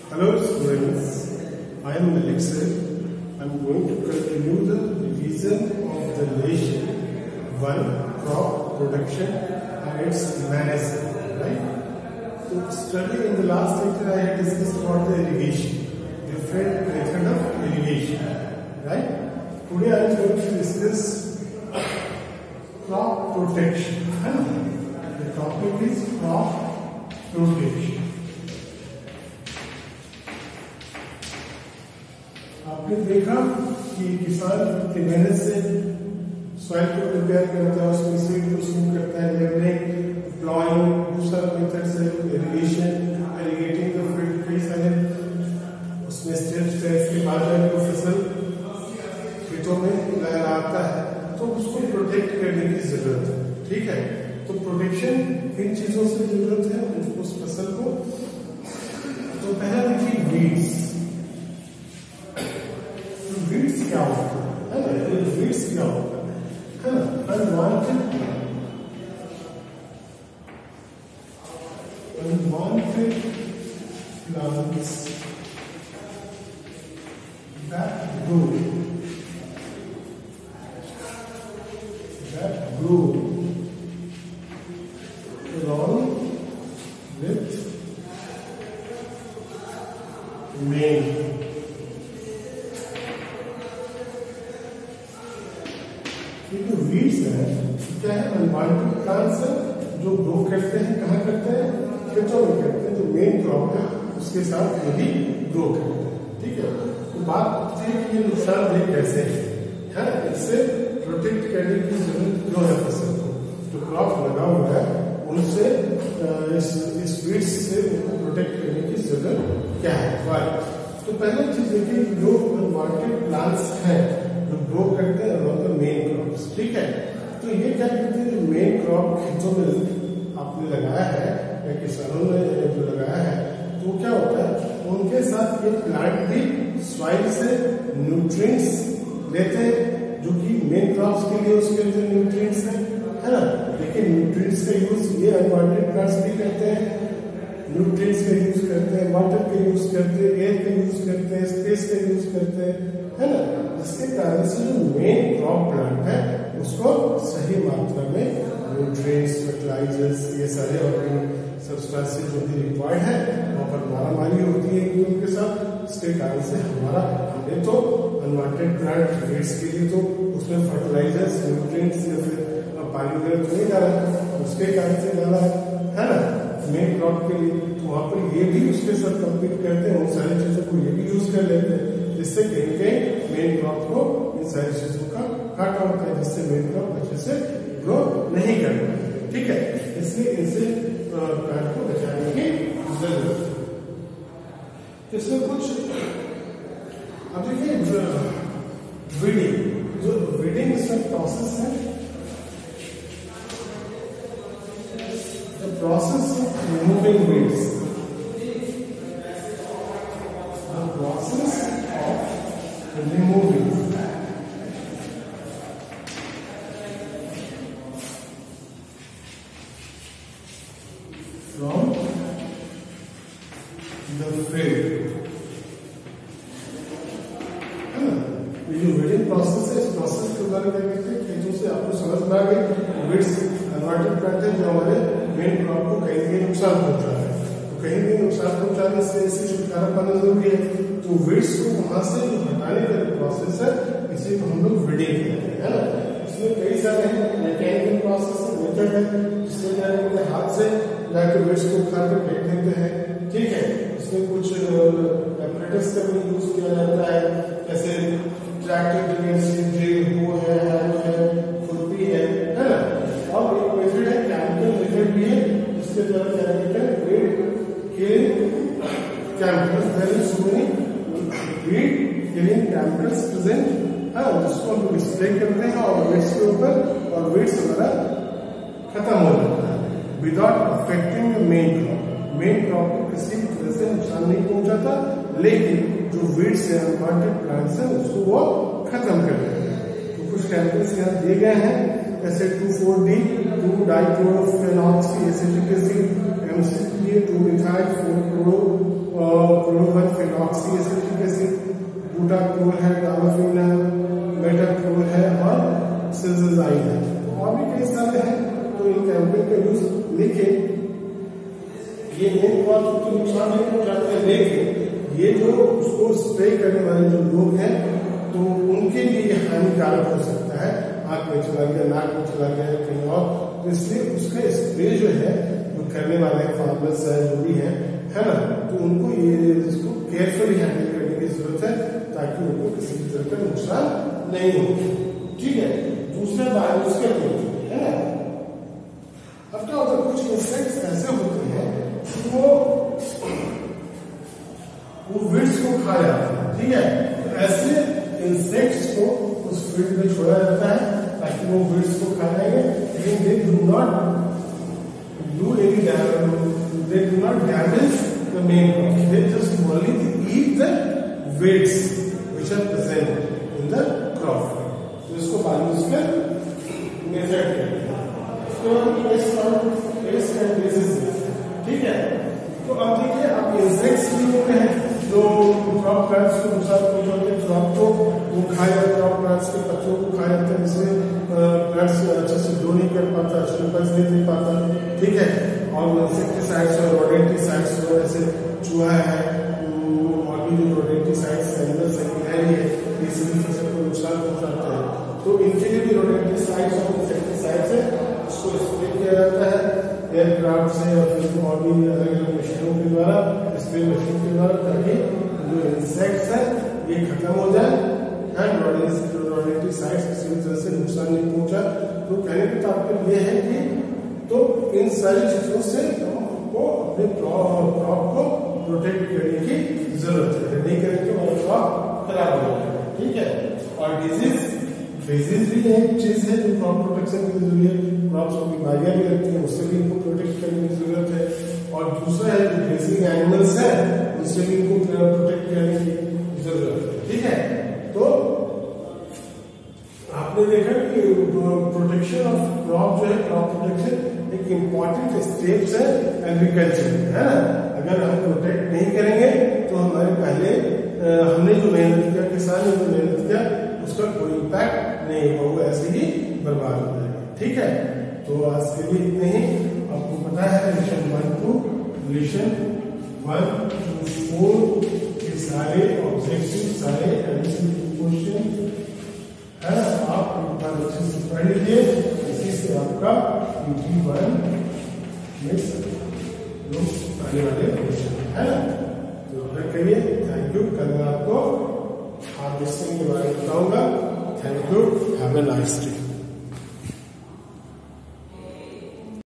Hello students, I am Mallik sir. I am going to continue the revision of the lesson 1 crop production and its management, right? So study in the last lecture I had discussed about the irrigation, different method of irrigation, right? Today I am going to discuss crop protection. The topic is crop protection. आपने देखा कि किसान अपनी मेहनत से soil को prepare करता है, उसमें सीड को सूट करता है, लेवलिंग, प्लॉइंग, दूसरा मेथड से इरिगेशन, इरिगेटिंग द फील्ड, कई सारे उसमें स्टेप्स है। इसके बाद जब वो फसल खेतों में लहराता है तो उसको प्रोटेक्ट करने की जरूरत है, ठीक है। तो प्रोटेक्शन किन चीजों से जरूरत है उस फसल को? तो पहला देखिए वीड्स। वीड्स क्या होता है ना? वीड्स क्या होता है ना? Unwanted plants that grow along with main. ये जो वीड्स है क्या है? अनवांटेड प्लांट्स है जो ग्रो करते हैं, कहाँ करते हैं? खेतों में करते हैं। जो मेन क्रॉप है उसके साथ ये भी ग्रो करते हैं, ठीक है। तो बात है कि ये नुकसानदेह कैसे है, इससे प्रोटेक्ट करने की जरूरत क्यों है फसल को? जो क्रॉप लगा हुआ है उनसे इस वीड्स से उनको प्रोटेक्ट करने की जरूरत क्या है? तो पहली चीज देखिए, जो अनवांटेड प्लांट्स हैं जो ग्रो करते हैं और मेन क्रॉप्स, ठीक है। तो ये क्या करते हैं? जो मेन क्रॉप खेतों में आपने लगाया है या किसानों ने जो लगाया है, तो क्या होता है उनके साथ ये प्लांट भी सॉइल से न्यूट्रिएंट्स लेते हैं जो कि मेन क्रॉप्स के लिए उसके अंदर न्यूट्रिएंट्स है ना। लेकिन न्यूट्रिएंट्स का यूज ये अनवांटेड प्लांट्स भी करते हैं। न्यूट्रिएंट्स का यूज करते हैं, वाटर का यूज करते हैं, एयर का यूज करते हैं, स्पेस का यूज करते हैं, है ना। जिसके कारण से जो मेन क्रॉप प्लांट है उसको सही मात्रा में न्यूट्रिएंट्स, फर्टिलाइजर्स, ये सारे ऑर्गेनिक सब्सटेंसेस जो भी रिक्वायर्ड है वहाँ पर मारामारी होती है उनके साथ। इसके कारण से हमने तो अनवांटेड प्लांट वीड्स के लिए तो उसमें फर्टिलाइजर्स, न्यूट्रिएंट्स या फिर पानी वगैरह तो नहीं डाला, उसके कारण से डाला है ना मेन क्रॉप के लिए। तो वहाँ पर ये भी उसके साथ कम्पीट करते हैं, उन सारी चीजों को ये भी यूज कर लेते हैं, जिससे कहीं कहीं मेन क्रॉप को इन सारी चीजों का घाटा होता है, जिससे मेन क्रॉप अच्छे से ग्रो नहीं कर पाते, ठीक है। इसलिए इनसे प्लांट को बचाने की जरूरत है। इसमें कुछ अब देखिए वीडिंग, जो वीडिंग इसमें प्रोसेस है, the process of removing weeds, the process of removing from the field, है ना। ये जो वीडिंग प्रोसेस है, इस प्रोसेस के द्वारा क्या कहते हैं? खेतों से आपको समझ में आ गई वीड्स अनवांटेड प्लांट है जो हमारे मेन क्रॉप को कहीं भी नुकसान पहुंचा है। तो कहीं भी नुकसान पहुंचाने से इससे छुटकारा पाना जरूरी है। तो वीड्स को वहां से जो हटाने का प्रोसेस है इसी को हम लोग वीडिंग कहते हैं, है ना। इसमें कई सारे मैकेनिकल प्रोसेस मेथड है, जिसमें क्या करते हैं हाथ से जाकर वीड्स को उखाड़ कर फेंक देते हैं, ठीक है। इसमें कुछ एपरेटस का भी यूज किया जाता है, जैसे ट्रैक्टर ड्रिल है, खुरपी है ना। और एक मेथड है केमिकल मेथड भी है, जिसके द्वारा क्या करते हैं weed killing chemicals, there is so many weed killing chemicals present, जिसको हम लोग स्प्रे करते हैं और वीड्स के ऊपर, और वीड्स हमारा खत्म हो जाता है without affecting the main crop. Main crop को किसी भी तरह से नुकसान नहीं पहुंचाता, लेकिन जो वीड्स है, अनवांटेड प्लांट्स है, उसको वो खत्म कर देते हैं। तो कुछ केमिकल्स यहाँ दिए गए हैं, जैसे 2,4-D, dichlorophenoxy acetic acid, MCPA, 2-methyl 4-chloro chloroform phenoxy acetic acid, butachlor है, गामाफिन है, मेटाक्लोर है और सिल्जाइड है, और भी कई सारे हैं। तो इन केमिकल का यूज लिखे, ये मेन क्रॉप को नुकसान नहीं पहुंचाते हैं, लेकिन ये जो उसको स्प्रे करने वाले जो लोग हैं तो उनके लिए ये हानिकारक हो सकता है। आंख में चला गया, नाक में चला गया, कहीं और, तो इसलिए उसका स्प्रे जो है जो करने वाले फार्मर्स है जो भी है ना, तो उनको ये इसको केयरफुली हैंडल करने की जरूरत है ताकि उनको किसी भी तरह का नुकसान नहीं हो। ठीक है, दूसरा बायोलॉजिकल है ना। अब क्या होता है, कुछ इंसेक्ट्स ऐसे होते हैं वो वीड्स को खा जाते हैं। ठीक है, तो ऐसे इंसेक्ट्स को उस फील्ड में छोड़ा जाता है ताकि वो वीड्स को खा जाएंगे, लेकिन they do not damage the main crop, they just only eat the weeds which are present in the crop. तो इसको बायोलॉजिकल मेथड कहते हैं। ठीक है, तो अब देखिए, अब इंसेक्ट्स भी होते हैं जो क्रॉप प्लांट्स को नुकसान पहुंचाते हैं, क्रॉप को वो खा जाते हैं, क्रॉप प्लांट्स के पत्तों को खा जाते हैं, जिससे प्लांट्स अच्छे से ग्रो नहीं कर पाता, अच्छे उपज नहीं दे पाता। ठीक है, और इंसेक्टिसाइड्स और रोडेंटिसाइड्स जैसे चूहा है और भी जो रोडेंटिसाइड्स एनिमल्स है ये सभी फसल को नुकसान पहुंचाते हैं। तो इनके लिए भी रोडेंटिसाइड्स और इंसेक्टिसाइड्स है, उसको स्प्रे किया जाता है एयरक्राफ्ट से और फिर और भी अलग अलग मशीनों के द्वारा, स्प्रे मशीन के द्वारा, ताकि जो इंसेक्ट्स है ये खत्म हो जाए एंड रोडेंटिसाइड्स किसी भी तरह से नुकसान नहीं पहुंचा। तो कहने का तात्पर्य ये है कि तो इन सारी चीजों से हमको अपने क्रॉप को प्रोटेक्ट करने की जरूरत है, नहीं करें तो हमारा क्रॉप खराब हो जाएगा। ठीक है, और डिजीज भी एक चीज है जो क्रॉप प्रोटेक्शन की जरूरी है, क्रॉप्स को बीमारियां भी लगती हैं, उससे भी इनको प्रोटेक्ट करने की जरूरत है। और दूसरा है जो ग्रेजिंग एनिमल्स है उससे भी इनको प्रोटेक्ट करने की जरूरत है। ठीक है, तो आपने देखा कि प्रोटेक्शन ऑफ क्रॉप जो है, क्रॉप प्रोटेक्शन एक इम्पॉर्टेंट स्टेप्स है एग्रीकल्चर, है ना। अगर हम प्रोटेक्ट नहीं करेंगे तो हमारे पहले हमने जो मेहनत किया, किसान ने जो मेहनत किया, उसका कोई इम्पैक्ट नहीं होगा, वो ऐसे ही बर्बाद हो जाएगा। ठीक है, तो आज के लिए इतने ही। आपको पता है लेसन 1 to लेसन 1 to 4 के सारे ऑब्जेक्टिव, सारे क्वेश्चन है ना, आप अच्छे से पढ़ लीजिए, इसी से आपका UT1 में आने वाले क्वेश्चन है ना। तो अगर करिए, थैंक यू। कल मैं आपको हार्वेस्टिंग के बारे में बताऊंगा। Thank you, have a nice day.